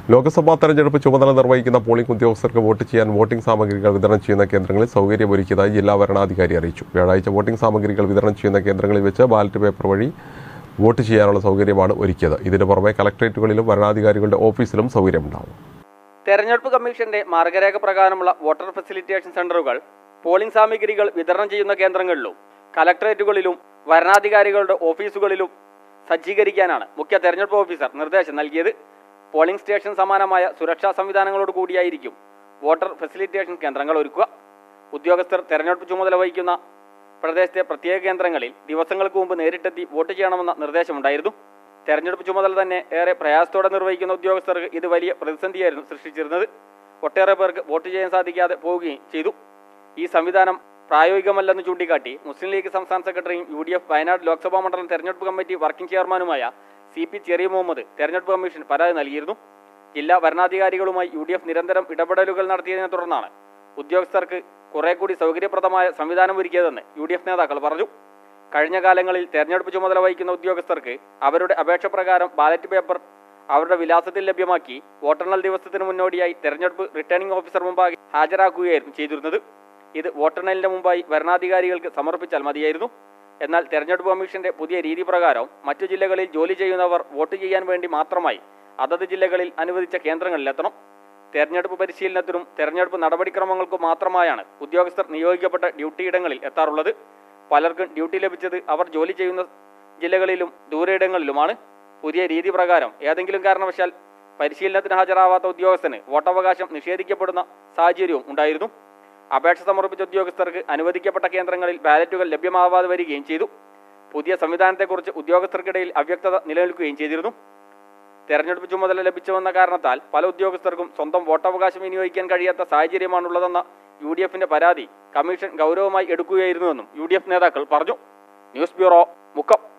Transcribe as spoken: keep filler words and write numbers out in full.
ലോക്സഭാ തെരഞ്ഞെടുപ്പ് ചുമതല നിർവഹിക്കുന്ന പോളിംഗ് ഉദ്യോഗസ്ഥർക്ക് വോട്ട് ചെയ്യാൻ വോട്ടിംഗ് സാമഗ്രികൾ വിതരണം ചെയ്യുന്ന കേന്ദ്രങ്ങളിൽ സൗകര്യമൊരുക്കിയതായി ജില്ലാ വരണാധികാരി അറിയിച്ചു. വ്യാഴാഴ്ച വോട്ടിംഗ് സാമഗ്രികൾ വിതരണം ചെയ്യുന്ന കേന്ദ്രങ്ങളിൽ വെച്ച് ബാലറ്റ് പേപ്പർ വഴി വോട്ട് ചെയ്യാനുള്ള സൗകര്യമാണ് ഒരുക്കിയത്. ഇതിനു പുറമെ കളക്ടറേറ്റുകളിലും വരണാധികാരികളുടെ ഓഫീസിലും സൗകര്യമുണ്ടാവും. തെരഞ്ഞെടുപ്പ് കമ്മീഷന്റെ മാർഗരേഖ പ്രകാരമുള്ള വോട്ടർ ഫെസിലിറ്റേഷൻ സെന്ററുകൾ പോളിംഗ് സാമഗ്രികൾ വിതരണം ചെയ്യുന്ന കേന്ദ്രങ്ങളിലും കളക്ടറേറ്റുകളിലും വരണാധികാരികളുടെ ഓഫീസുകളിലും സജ്ജീകരിക്കാനാണ് മുഖ്യ തെരഞ്ഞെടുപ്പ് ഓഫീസർ നിർദ്ദേശം നൽകിയത്. പോളിംഗ് സ്റ്റേഷൻ സമാനമായ സുരക്ഷാ സംവിധാനങ്ങളോട് കൂടിയായിരിക്കും വോട്ടർ ഫെസിലിറ്റേഷൻ കേന്ദ്രങ്ങൾ ഒരുക്കുക. ഉദ്യോഗസ്ഥർ തെരഞ്ഞെടുപ്പ് ചുമതല വഹിക്കുന്ന പ്രദേശത്തെ പ്രത്യേക കേന്ദ്രങ്ങളിൽ ദിവസങ്ങൾക്ക് മുമ്പ് നേരിട്ടെത്തി വോട്ട് ചെയ്യണമെന്ന നിർദ്ദേശമുണ്ടായിരുന്നു. തെരഞ്ഞെടുപ്പ് ചുമതല തന്നെ ഏറെ പ്രയാസത്തോടെ നിർവഹിക്കുന്ന ഉദ്യോഗസ്ഥർക്ക് ഇത് വലിയ പ്രതിസന്ധിയായിരുന്നു സൃഷ്ടിച്ചിരുന്നത്. ഒട്ടേറെ പേർക്ക് വോട്ട് ചെയ്യാൻ സാധിക്കാതെ പോവുകയും ചെയ്തു. ഈ സംവിധാനം പ്രായോഗികമല്ലെന്ന് ചൂണ്ടിക്കാട്ടി മുസ്ലിം ലീഗ് സംസ്ഥാന സെക്രട്ടറിയും U D F Wayanad Lok Sabha മണ്ഡലം തെരഞ്ഞെടുപ്പ് കമ്മിറ്റി വർക്കിംഗ് ചെയർമാനുമായ സി പി ചെറിയ മുഹമ്മദ് തെരഞ്ഞെടുപ്പ് കമ്മീഷൻ പരാതി നൽകിയിരുന്നു. ജില്ലാ വരണാധികാരികളുമായി യു ഡി എഫ് നിരന്തരം ഇടപെടലുകൾ നടത്തിയതിനെ തുടർന്നാണ് ഉദ്യോഗസ്ഥർക്ക് കുറെ കൂടി സൗകര്യപ്രദമായ സംവിധാനം ഒരുക്കിയതെന്ന് യു ഡി എഫ് നേതാക്കൾ പറഞ്ഞു. കഴിഞ്ഞ കാലങ്ങളിൽ തെരഞ്ഞെടുപ്പ് ചുമതല വഹിക്കുന്ന ഉദ്യോഗസ്ഥർക്ക് അവരുടെ അപേക്ഷ പ്രകാരം ബാലറ്റ് പേപ്പർ അവരുടെ വിലാസത്തിൽ ലഭ്യമാക്കി വോട്ടെണ്ണൽ ദിവസത്തിന് മുന്നോടിയായി തെരഞ്ഞെടുപ്പ് റിട്ടേണിംഗ് ഓഫീസർ മുമ്പാകെ ഹാജരാക്കുകയായിരുന്നു ചെയ്തിരുന്നത്. ഇത് വോട്ടെണ്ണലിന്റെ മുമ്പായി വരണാധികാരികൾക്ക് സമർപ്പിച്ചാൽ മതിയായിരുന്നു. എന്നാൽ തെരഞ്ഞെടുപ്പ് കമ്മീഷന്റെ പുതിയ രീതി പ്രകാരം മറ്റു ജില്ലകളിൽ ജോലി ചെയ്യുന്നവർ വോട്ട് ചെയ്യാൻ വേണ്ടി മാത്രമായി അതത് ജില്ലകളിൽ അനുവദിച്ച കേന്ദ്രങ്ങളിലെത്തണം. തെരഞ്ഞെടുപ്പ് പരിശീലനത്തിനും തെരഞ്ഞെടുപ്പ് നടപടിക്രമങ്ങൾക്കും മാത്രമായാണ് ഉദ്യോഗസ്ഥർ നിയോഗിക്കപ്പെട്ട ഡ്യൂട്ടിയിടങ്ങളിൽ എത്താറുള്ളത്. പലർക്കും ഡ്യൂട്ടി ലഭിച്ചത് അവർ ജോലി ചെയ്യുന്ന ജില്ലകളിലും ദൂരയിടങ്ങളിലുമാണ്. പുതിയ രീതി പ്രകാരം ഏതെങ്കിലും കാരണവശാൽ പരിശീലനത്തിന് ഹാജരാവാത്ത ഉദ്യോഗസ്ഥന് വോട്ടവകാശം നിഷേധിക്കപ്പെടുന്ന സാഹചര്യവും ഉണ്ടായിരുന്നു. അപേക്ഷ സമർപ്പിച്ച ഉദ്യോഗസ്ഥർക്ക് അനുവദിക്കപ്പെട്ട കേന്ദ്രങ്ങളിൽ ബാലറ്റുകൾ ലഭ്യമാവാതെ വരികയും ചെയ്തു. പുതിയ സംവിധാനത്തെക്കുറിച്ച് ഉദ്യോഗസ്ഥർക്കിടയിൽ അവ്യക്തത നിലനിൽക്കുകയും ചെയ്തിരുന്നു. തെരഞ്ഞെടുപ്പ് ചുമതല ലഭിച്ചുവെന്ന കാരണത്താൽ പല ഉദ്യോഗസ്ഥർക്കും സ്വന്തം വോട്ടവകാശം വിനിയോഗിക്കാൻ കഴിയാത്ത സാഹചര്യമാണുള്ളതെന്ന യു ഡി എഫിന്റെ പരാതി കമ്മീഷൻ ഗൗരവമായി എടുക്കുകയായിരുന്നുവെന്നും യു ഡി എഫ് നേതാക്കൾ പറഞ്ഞു. News bureau, Mukkam.